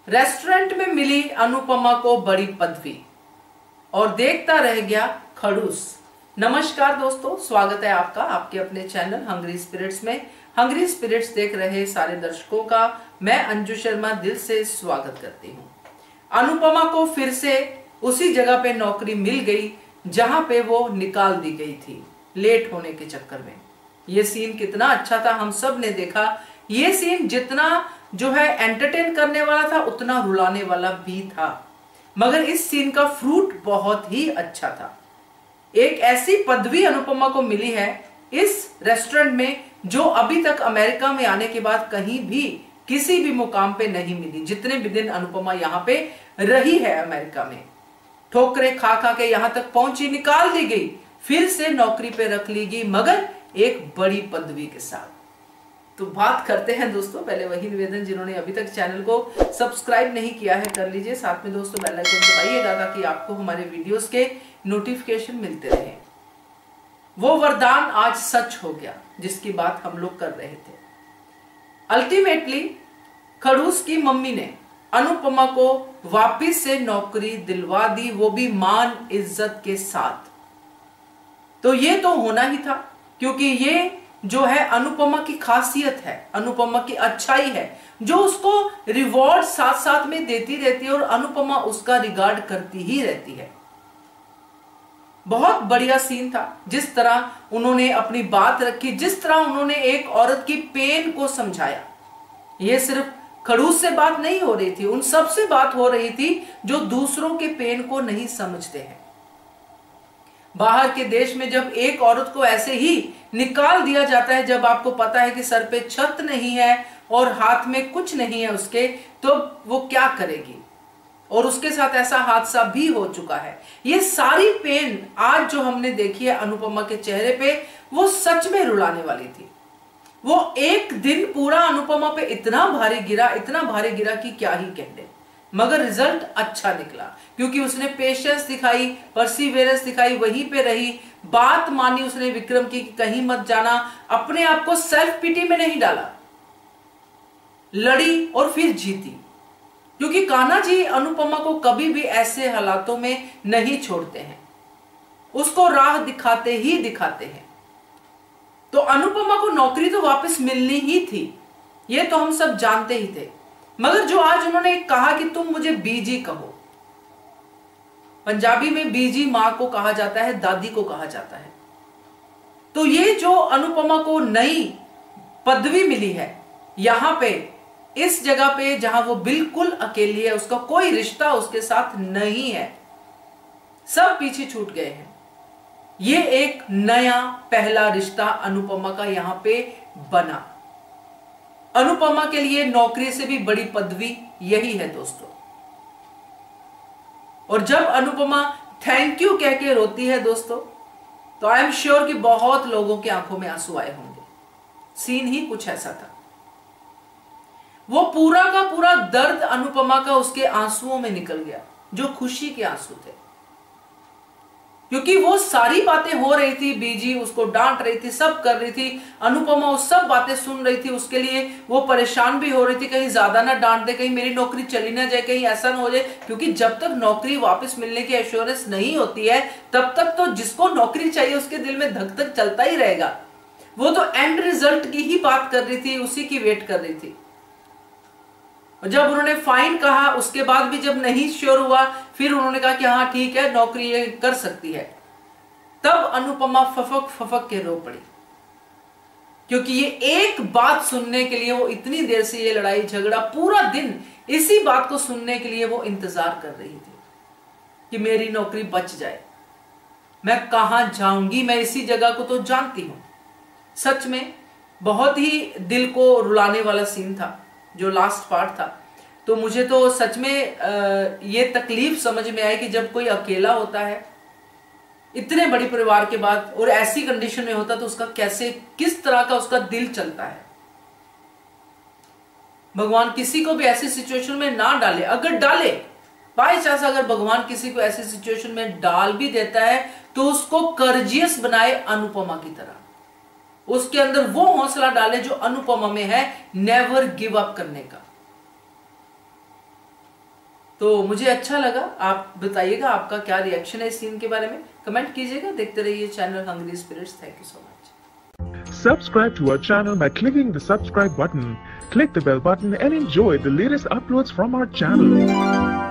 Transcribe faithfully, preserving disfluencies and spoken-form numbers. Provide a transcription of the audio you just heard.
Restaurant में मिली अनुपमा को बड़ी पदवी और देखता रह गया खड़ूस। नमस्कार दोस्तों, स्वागत है आपका आपके अपने चैनल हंग्री स्पिरिट्स में। हंग्री स्पिरिट्स देख रहे सारे दर्शकों का मैं अंजू शर्मा दिल से स्वागत करती हूँ। अनुपमा को फिर से उसी जगह पे नौकरी मिल गई जहां पे वो निकाल दी गई थी लेट होने के चक्कर में। ये सीन कितना अच्छा था, हम सब ने देखा। ये सीन जितना जो है एंटरटेन करने वाला था उतना रुलाने वाला भी था, मगर इस सीन का फ्रूट बहुत ही अच्छा था। एक ऐसी पदवी अनुपमा को मिली है इस रेस्टोरेंट में जो अभी तक अमेरिका में आने के बाद कहीं भी किसी भी मुकाम पे नहीं मिली। जितने भी दिन अनुपमा यहाँ पे रही है अमेरिका में, ठोकरें खा खा के यहाँ तक पहुंची, निकाल दी गई, फिर से नौकरी पे रख ली गई, मगर एक बड़ी पदवी के साथ। तो बात करते हैं दोस्तों, पहले वही निवेदन, जिन्होंने अभी तक चैनल को सब्सक्राइब नहीं किया है कर लीजिए। साथ में दोस्तों बेल आइकन दबाइएगा ताकि आपको हमारे वीडियोस के नोटिफिकेशन मिलते रहे। वो वरदान आज सच हो गया जिसकी बात हम लोग कर रहे थे। अल्टीमेटली खड़ूस की मम्मी ने अनुपमा को वापिस से नौकरी दिलवा दी, वो भी मान इज्जत के साथ। तो ये तो होना ही था, क्योंकि ये जो है अनुपमा की खासियत है, अनुपमा की अच्छाई है, जो उसको रिवॉर्ड साथ साथ में देती रहती है और अनुपमा उसका रिगार्ड करती ही रहती है। बहुत बढ़िया सीन था जिस तरह उन्होंने अपनी बात रखी, जिस तरह उन्होंने एक औरत की पेन को समझाया। ये सिर्फ खड़ूस से बात नहीं हो रही थी, उन सब से बात हो रही थी जो दूसरों के पेन को नहीं समझते हैं। बाहर के देश में जब एक औरत को ऐसे ही निकाल दिया जाता है, जब आपको पता है कि सर पे छत नहीं है और हाथ में कुछ नहीं है उसके, तो वो क्या करेगी। और उसके साथ ऐसा हादसा भी हो चुका है। ये सारी पेन आज जो हमने देखी है अनुपमा के चेहरे पे, वो सच में रुलाने वाली थी। वो एक दिन पूरा अनुपमा पे इतना भारी गिरा, इतना भारी गिरा कि क्या ही कह दे, मगर रिजल्ट अच्छा निकला क्योंकि उसने पेशेंस दिखाई, परसिवेरेंस दिखाई, वहीं पे रही, बात मानी उसने विक्रम की कहीं मत जाना, अपने आप को सेल्फ पिटी में नहीं डाला, लड़ी और फिर जीती। क्योंकि कान्हा जी अनुपमा को कभी भी ऐसे हालातों में नहीं छोड़ते हैं, उसको राह दिखाते ही दिखाते हैं। तो अनुपमा को नौकरी तो वापस मिलनी ही थी, ये तो हम सब जानते ही थे, मगर जो आज उन्होंने कहा कि तुम मुझे बीजी कहो, पंजाबी में बीजी मां को कहा जाता है, दादी को कहा जाता है। तो ये जो अनुपमा को नई पदवी मिली है यहां पे, इस जगह पे जहां वो बिल्कुल अकेली है, उसका कोई रिश्ता उसके साथ नहीं है, सब पीछे छूट गए हैं। ये एक नया पहला रिश्ता अनुपमा का यहां पे बना। अनुपमा के लिए नौकरी से भी बड़ी पदवी यही है दोस्तों। और जब अनुपमा थैंक यू कह के रोती है दोस्तों, तो आई एम श्योर कि बहुत लोगों की आंखों में आंसू आए होंगे। सीन ही कुछ ऐसा था। वो पूरा का पूरा दर्द अनुपमा का उसके आंसुओं में निकल गया, जो खुशी के आंसू थे। क्योंकि वो सारी बातें हो रही थी, बीजी उसको डांट रही थी, सब कर रही थी, अनुपमा वो सब बातें सुन रही थी, उसके लिए वो परेशान भी हो रही थी, कहीं ज्यादा ना डांट दे, कहीं मेरी नौकरी चली ना जाए, कहीं ऐसा ना हो जाए। क्योंकि जब तक नौकरी वापस मिलने की एश्योरेंस नहीं होती है, तब तक तो जिसको नौकरी चाहिए उसके दिल में धक धक चलता ही रहेगा। वो तो एंड रिजल्ट की ही बात कर रही थी, उसी की वेट कर रही थी। जब उन्होंने फाइन कहा, उसके बाद भी जब नहीं श्योर हुआ, फिर उन्होंने कहा कि हाँ ठीक है नौकरी ये कर सकती है, तब अनुपमा फफक फफक के रो पड़ी। क्योंकि ये एक बात सुनने के लिए वो इतनी देर से, ये लड़ाई झगड़ा पूरा दिन इसी बात को सुनने के लिए वो इंतजार कर रही थी कि मेरी नौकरी बच जाए, मैं कहां जाऊंगी, मैं इसी जगह को तो जानती हूं। सच में बहुत ही दिल को रुलाने वाला सीन था जो लास्ट पार्ट था। तो मुझे तो सच में ये तकलीफ समझ में आई कि जब कोई अकेला होता है इतने बड़े परिवार के बाद और ऐसी कंडीशन में होता, तो उसका कैसे, किस तरह का उसका दिल चलता है। भगवान किसी को भी ऐसी सिचुएशन में ना डाले। अगर डाले, बाई चांस अगर भगवान किसी को ऐसी सिचुएशन में डाल भी देता है, तो उसको कर्जियस बनाए अनुपमा की तरह, उसके अंदर वो हौसला डाले जो अनुपमा में है, नेवर गिव अप करने का। तो मुझे अच्छा लगा। आप बताइएगा आपका क्या रिएक्शन है इस सीन के बारे में, कमेंट कीजिएगा। देखते रहिए channel hungry spirits. Thank you so much. Subscribe to our channel by clicking the subscribe button. Click the bell button and enjoy the latest uploads from our channel.